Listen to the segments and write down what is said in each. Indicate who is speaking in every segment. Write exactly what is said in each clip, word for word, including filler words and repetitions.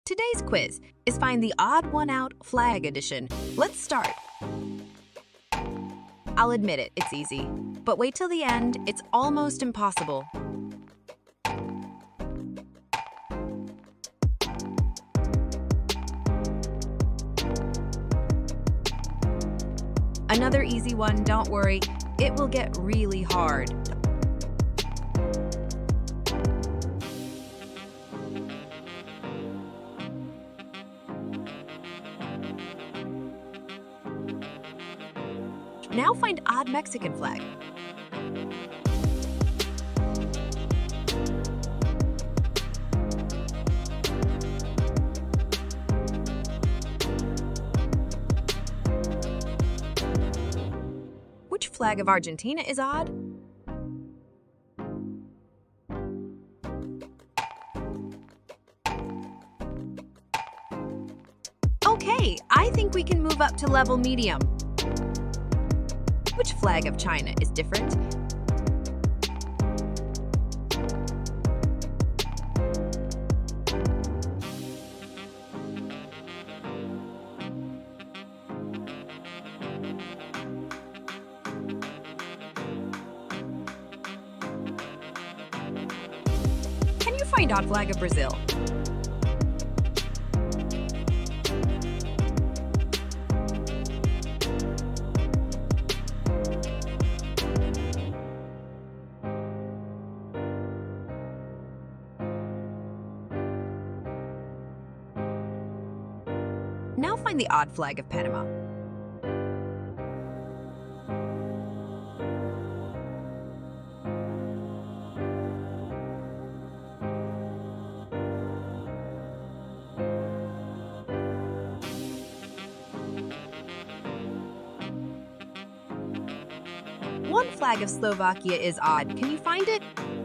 Speaker 1: Today's quiz is find the odd one out flag edition. Let's start. I'll admit it, it's easy, but wait till the end, it's almost impossible. Another easy one, don't worry, it will get really hard. Now find odd Mexican flag. Which flag of Argentina is odd? Okay, I think we can move up to level medium. Which flag of China is different? Can you find odd flag of Brazil? Now find the odd flag of Panama. One flag of Slovakia is odd. Can you find it?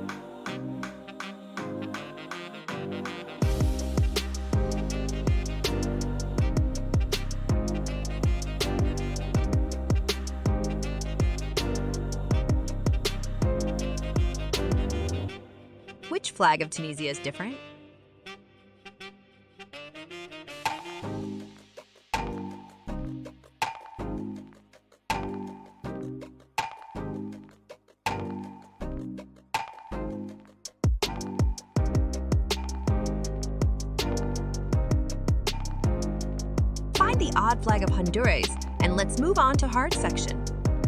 Speaker 1: Which flag of Tunisia is different? Find the odd flag of Honduras, and let's move on to hard section.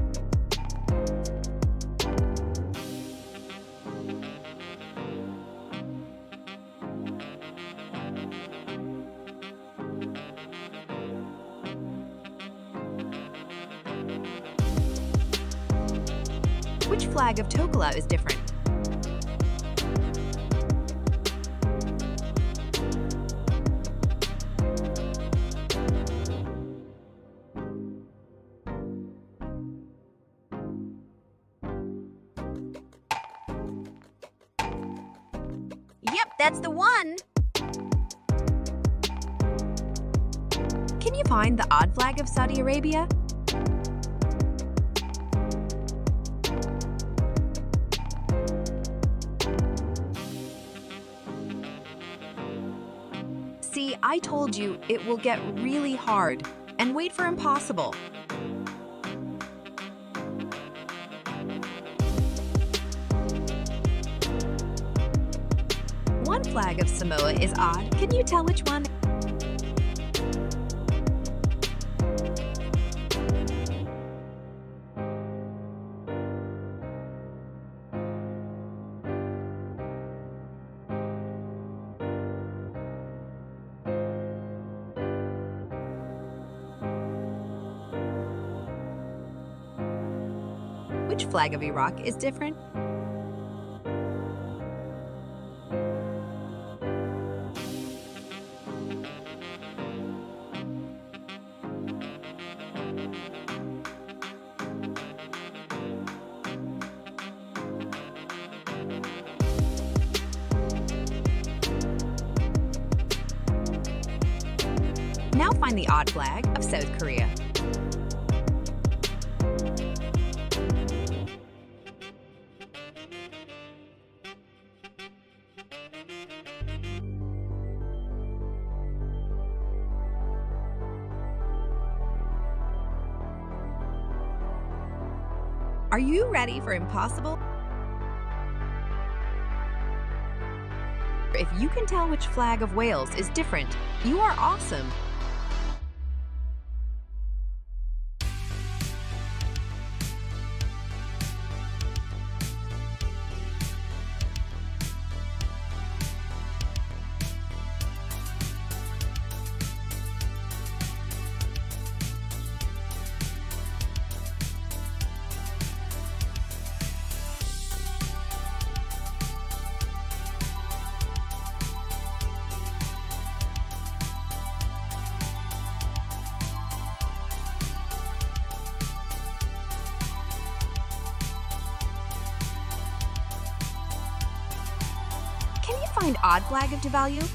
Speaker 1: Which flag of Tokelau is different? Yep, that's the one! Can you find the odd flag of Saudi Arabia? See, I told you it will get really hard, and wait for impossible. One flag of Samoa is odd. Can you tell which one? Which flag of Iraq is different? Now find the odd flag of South Korea. Are you ready for impossible? If you can tell which flag of Wales is different, you are awesome. Can you find odd flag of Tuvalu?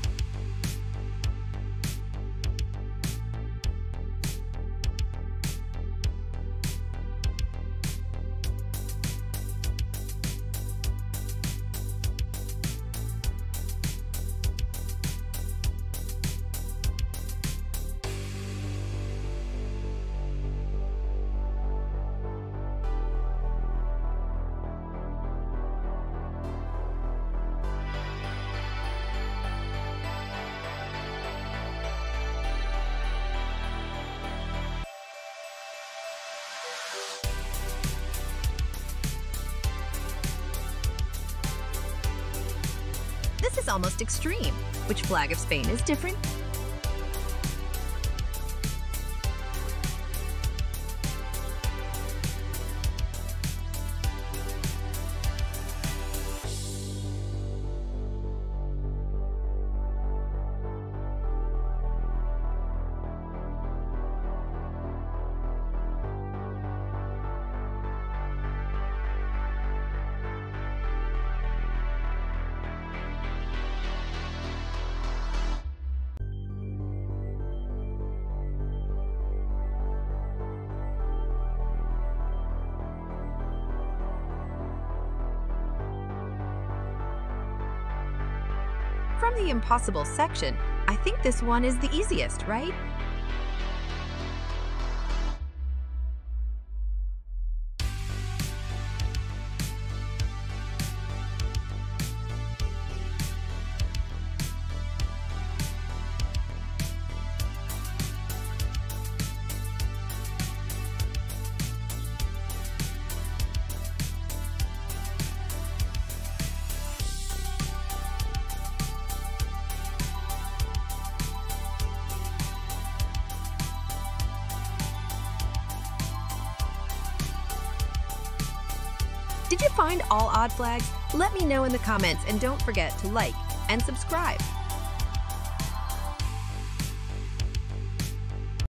Speaker 1: This is almost extreme. Which flag of Spain is different? From the impossible section, I think this one is the easiest, right? Did you find all odd flags? Let me know in the comments, and don't forget to like and subscribe.